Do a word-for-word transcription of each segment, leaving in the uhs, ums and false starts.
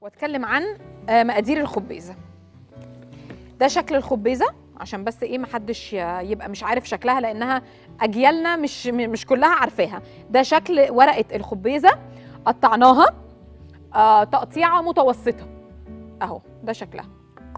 واتكلم عن مقادير الخبيزه. ده شكل الخبيزه عشان بس ايه محدش يبقى مش عارف شكلها، لانها اجيالنا مش مش كلها عارفاها. ده شكل ورقه الخبيزه، قطعناها آه تقطيعه متوسطه اهو. ده شكلها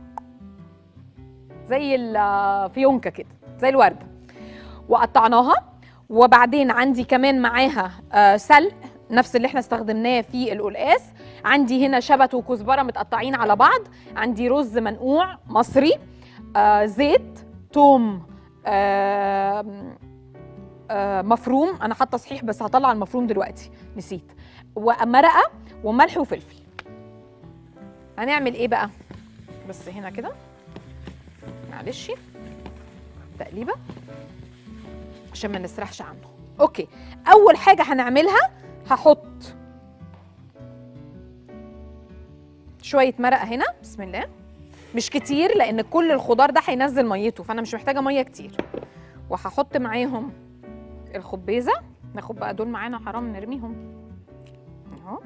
زي الفيونكه كده، زي الورده، وقطعناها. وبعدين عندي كمان معاها آه سلق نفس اللي احنا استخدمناه في القلقاس. عندي هنا شبت وكزبره متقطعين على بعض. عندي رز منقوع مصري، آه زيت، توم آه آه مفروم. انا حاطه صحيح بس هطلع المفروم دلوقتي نسيت. ومرقه وملح وفلفل. هنعمل ايه بقى؟ بس هنا كده معلش تقليبه عشان ما نسرحش عنه. اوكي، اول حاجه هنعملها هحط شويه مرقه هنا. بسم الله. مش كتير لان كل الخضار ده هينزل ميته، فانا مش محتاجه ميه كتير. وهحط معاهم الخبيزه. ناخد بقى دول معانا، حرام نرميهم اهو.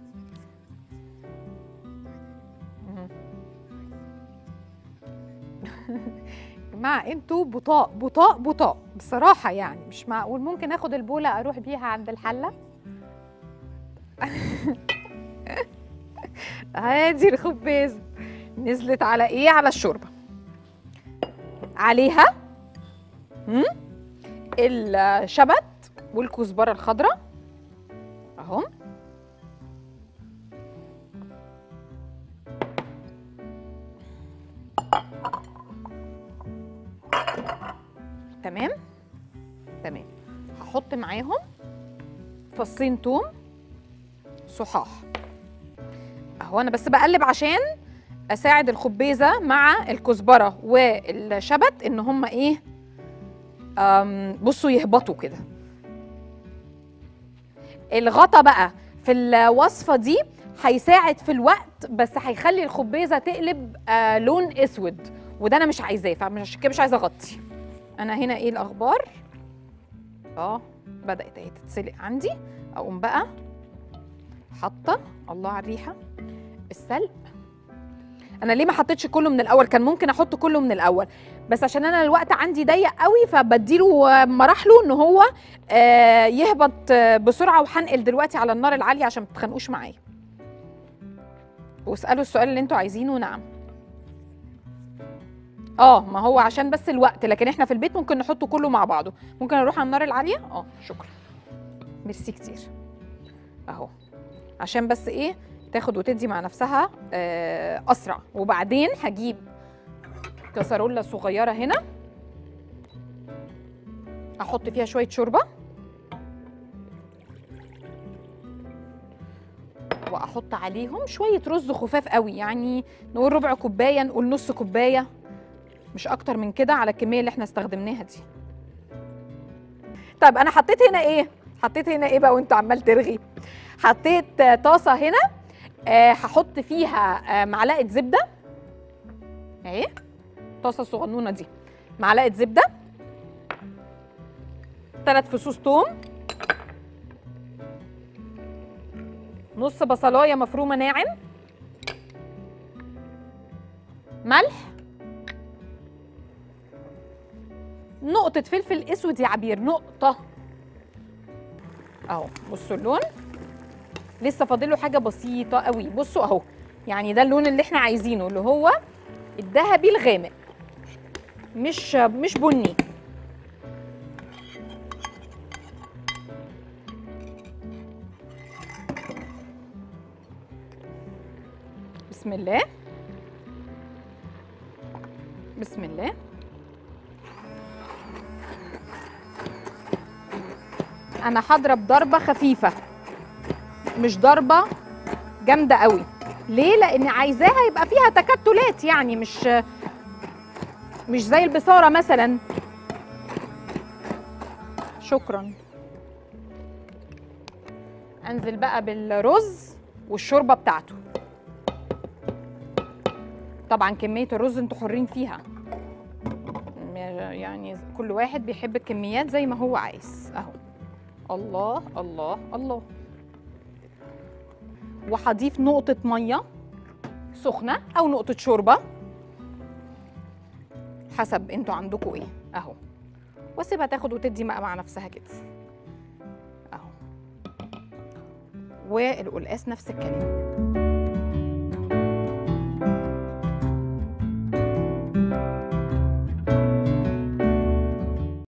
جماعه انتوا بطاء بطاء بطاء بصراحه، يعني مش معقول. ممكن اخد البوله اروح بيها عند الحله. ادي الخبيزه نزلت على ايه؟ على الشوربه. عليها هم؟ الشبت والكزبره الخضراء اهو. تمام تمام. هحط معاهم فصين توم صحاح اهو. انا بس بقلب عشان اساعد الخبيزه مع الكزبره والشبت ان هم ايه، بصوا يهبطوا كده. الغطا بقى في الوصفه دي هيساعد في الوقت، بس هيخلي الخبيزه تقلب آه لون اسود، وده انا مش عايزاه، فعشان كده مش عايزه اغطي. انا هنا ايه الاخبار؟ اه بدات اهي تتسلق عندي. اقوم بقى حاطه، الله على الريحه، السلق. انا ليه ما حطيتش كله من الاول؟ كان ممكن احط كله من الاول، بس عشان انا الوقت عندي ضيق قوي فبديله مراحله ان هو آه يهبط بسرعه. وهنقل دلوقتي على النار العاليه عشان ما تتخانقوش معايا. واسالوا السؤال اللي انتوا عايزينه. نعم. اه ما هو عشان بس الوقت، لكن احنا في البيت ممكن نحطه كله مع بعضه. ممكن اروح على النار العاليه. اه شكرا، ميرسي كتير اهو. عشان بس ايه تاخد وتدي مع نفسها آه اسرع. وبعدين هجيب كسرولة صغيره هنا احط فيها شويه شوربه، واحط عليهم شويه رز خفاف قوي، يعني نقول ربع كوبايه، نقول نص كوبايه، مش اكتر من كده على الكميه اللي احنا استخدمناها دي. طيب انا حطيت هنا ايه؟ حطيت هنا ايه بقى وانت عمال ترغي؟ حطيت طاسه هنا أه هحط فيها أه معلقه زبده اهي. الطاسه الصغنونه دي معلقه زبده، ثلاث فصوص توم، نص بصلايه مفرومه ناعم، ملح، نقطه فلفل اسود يا عبير، نقطه اهو. بصوا اللون لسه فاضله حاجه بسيطه قوي. بصوا اهو، يعني ده اللون اللي احنا عايزينه، اللي هو الذهبي الغامق، مش مش بني. بسم الله بسم الله. انا هضرب ضربه خفيفه، مش ضربه جامده قوي. ليه؟ لان عايزاها يبقى فيها تكتلات، يعني مش مش زي البصاره مثلا. شكرا. انزل بقى بالرز والشوربه بتاعته. طبعا كميه الرز انتوا حرين فيها، يعني كل واحد بيحب الكميات زي ما هو عايز اهو. الله الله الله. وهضيف نقطه ميه سخنه او نقطه شوربه حسب انتوا عندكم ايه اهو، واسيبها تاخد وتدي بقى مع نفسها كده اهو. والقلقاس نفس الكلام.